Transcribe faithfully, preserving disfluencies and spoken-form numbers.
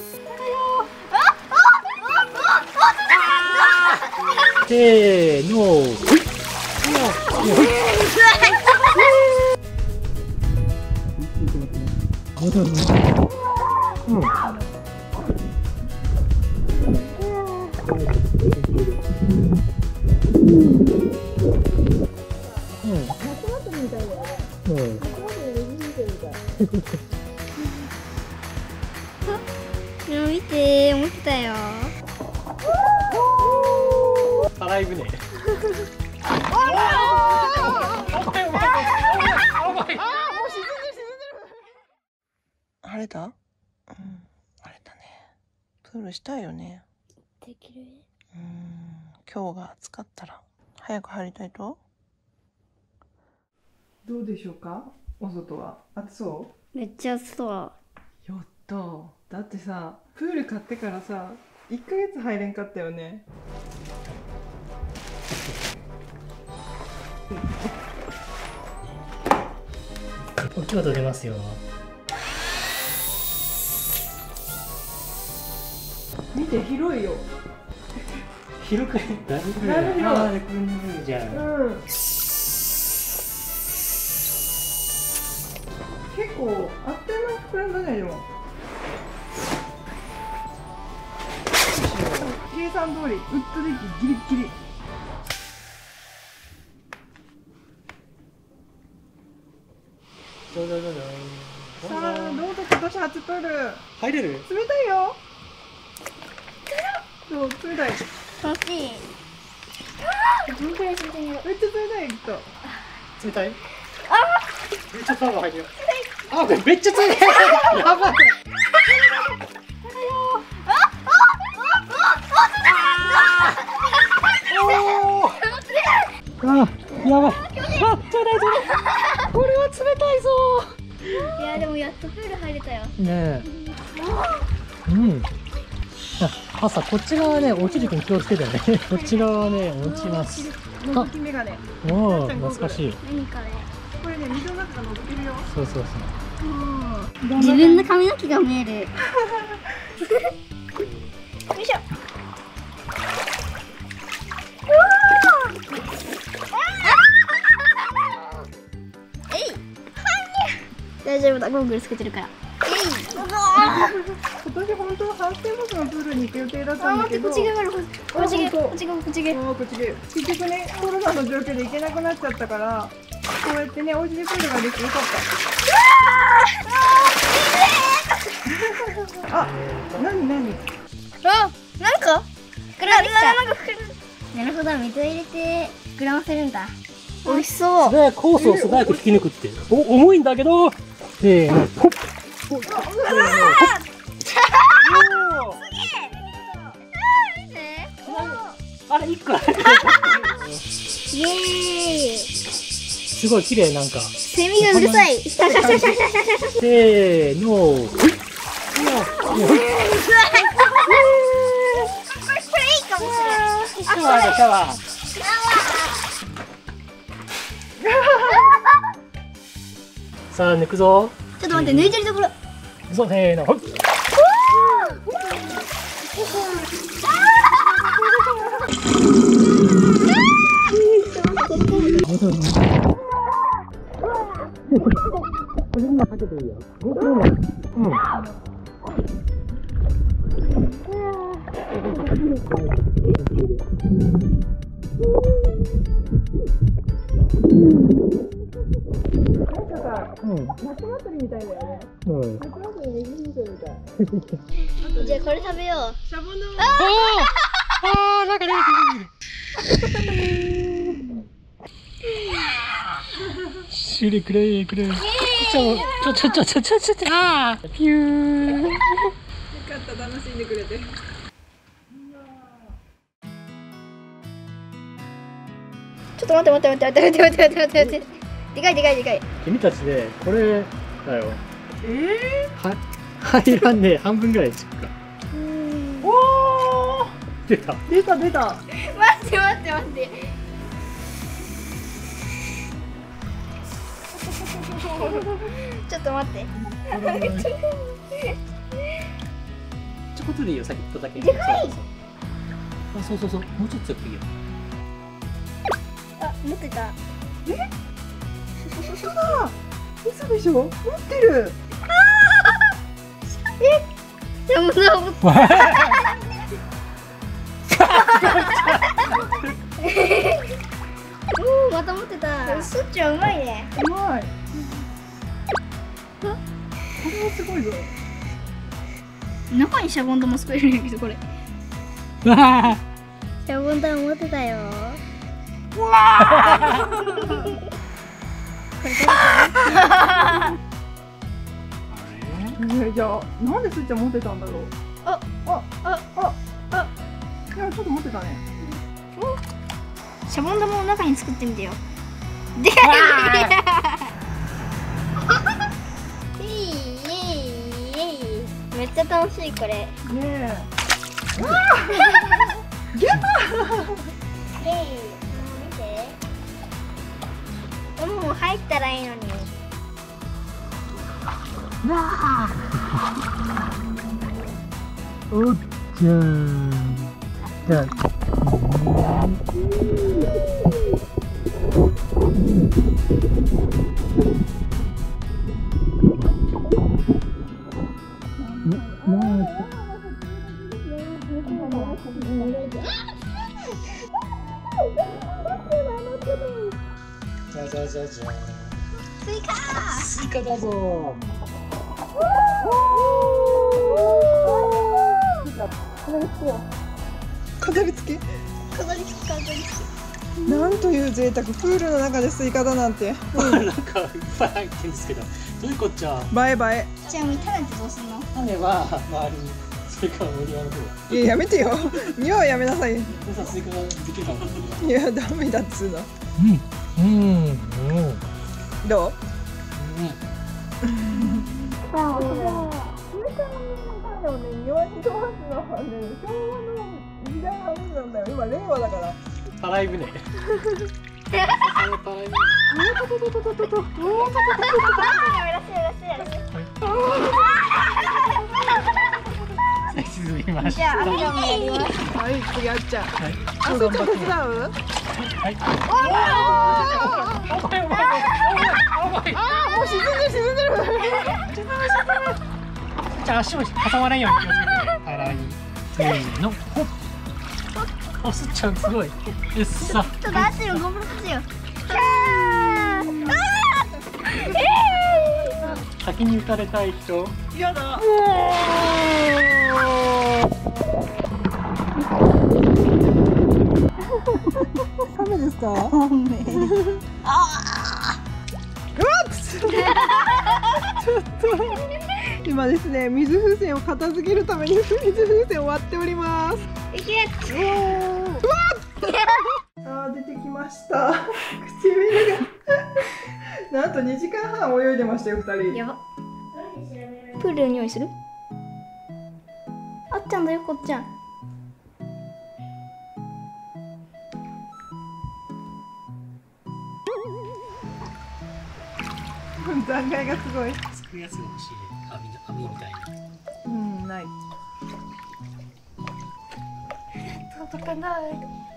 せーの。うん。 見て、思ってたよ。 洗い船。 晴れた？うん、晴れたね。プールしたいよね。 できる？ うん、今日が暑かったら早く入りたいと。どうでしょうか？お外は暑そう？ めっちゃ暑そう。 やった。だってさ、プール買ってからさ、いっかげつ入れんかったよね。 大きい音出ますよ。 見て、広いよ。 広くだいぶだいぶ広い。 あー、こんな風じゃん。 うん。結構あっという間に膨らんだね。でも計算通りウッドデッキギリッギリ。 どうぞどうぞ。 さあ、どうぞ今年初プール。 入れる？ 冷たいよ。そう、冷たい。 気持ちいい。どんくらい冷たいの？ めっちゃ冷たいきっと。 冷たい？めっちゃパワー入るよ。あ、めっちゃ冷たい。やばい。あ、やばい。あ、冷たい冷たい。これは冷たいぞ。 いやでもやっとプール入れたよ。 ねえ。うん。あ、朝こっち側ね、落ちるくん気をつけてね。こっち側ね、落ちます。 のぞきメガネ。 おお、懐かしい。 何これ？ これね、水の中がのぞけるよ。 そうそうそう。 自分の髪の毛が見える。よいしょ。えい。大丈夫だ、ゴーグルつけてるから。 今年本当は反省バスのプールに行く予定だったんだけど。 こっち側こっち側こっち側こっち側あーこっちで結局ね、コロナの状況で行けなくなっちゃったから、こうやってね、おうちでプールができてよかった。あ、なになに？ あ、なんか膨らんできた。なんか膨らん。なるほど、水を入れて膨らませるんだ。美味しそう。 で、コースを素早く引き抜くっていう。お、重いんだけど。せーの。ほっ。お、 すげえ。見て。 あれ、一個。 イエーイ。 すごい綺麗、なんか。 セミがうるさい。 せーの。ほい。 これいいかもしれない。 シャワーだ、シャワー。さあ、抜くぞ。 ちょっと待って、抜いてるところ。 そう、せーの。ほい。これ今かけていいよ。うん。 夏祭りみたいだよね。 うん。 夏祭りの水みたい。 じゃあこれ食べよう。 シャボン玉。 ああ、なんか出てくる。シュリくれくれ。ちょちょちょちょちょちょちょちょ。ああ、ピュー。 よかった、楽しんでくれて。 ちょっと待って待って待って待って待って待って待って待って。でかいでかいでかい。 君たちでこれだよ。 えー、は入らんね、半分ぐらいつくか。 おお。 出た出た出た。 待って待って待って。ちょっと待って。 プールでいいよ、先っぽだけ。 でかいそうそうそう。あ、そうそうそう、もうちょっと強くいいよ。 あ、持ってた。 嘘でしょ？持ってる。 でもな、持っておお、また持ってた。すっちゃんうまいね。 うまい。これはすごいぞ。 中にシャボン玉作れるんやけど、これ。 わあ。 シャボン玉持ってたよ。 うわこれどうー。じゃあなんですっちゃん持ってたんだろう。 あ、 あ、 あ、 あ、あ。いやちょっと持ってたね。 シャボン玉を中に作ってみてよ。でかい。めっちゃ楽しいこれ。 ねえ。 イエイ。見て。もう入ったらいいのに。 わあ。おっちゃん。じゃあ。じゃじゃじゃじゃ。 スイカ。 スイカだぞ。 飾り付け。 飾り付け飾り付け。 なんという贅沢。プールの中でスイカだなんて。 なんかいっぱい入ってるんですけど、どういうこっちゃ。 バイバイ。 ちなみに種ってどうすんの？ 種は周りに、それからお庭の方。 いややめてよ。庭はやめなさい。 でさ、スイカができるかも。 いやダメだっつうの。 うん、うん、うん。 どう？ あ、おでもね、庭に飛ばすのはね、昭和の時代の話なんだよ。今令和だから。 たらい船。たらい船。はい、沈みました。 じゃあ、あともやります。 はい、次あっちゃん。 はい。 あ、そっちゃん手伝う？ はい。 あー、もう沈んでる沈んでる。 じゃあ足を挟まないように気をつけて。たらい。せーの。ほっ。あ、すっちゃんすごい。えっさ。 ちょっとあっちのゴムロしよう。 先に打たれたい人。 やだ。カメですか？うわっ。ちょっと今ですね、水風船を片付けるために水風船を割っております。 いけ。 うわっ。あー、出てきました。唇がなんとにじかんはん泳いでましたよ、ふたり。 やば。プールの匂いする？あっちゃんだよ、こっちゃん。 残骸がすごい。 つくやつが欲しい。網網みたいな。 うん、ない。 届かない。